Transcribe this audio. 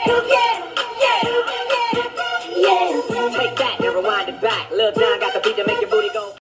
Yeah. Take that and rewind it back. Lil John got